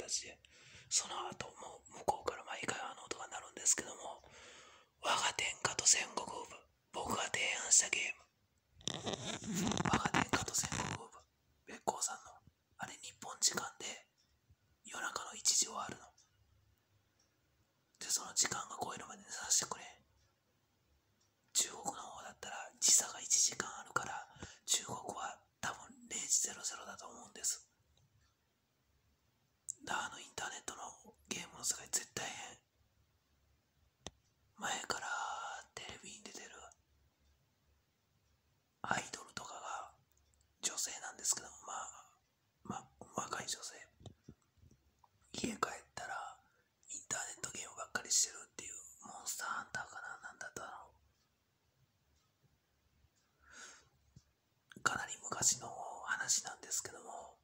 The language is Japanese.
形で、その後も向こうから毎回音が鳴るんですけども、我が天下と戦国部、僕が提案したゲーム。我が天下と戦国部、べっこうさんの、あれ日本時間で夜中の1時終わるの。で、その時間が超えるまで寝させてくれ。中国の方だったら時差が1時間あるから、中国は多分0時00だと思うんです。インターネットのゲームの世界絶対変。前からテレビに出てるアイドルとかが女性なんですけども、若い女性、家帰ったらインターネットゲームばっかりしてるっていう、モンスターハンターかな、なんだったの、かなり昔の話なんですけども、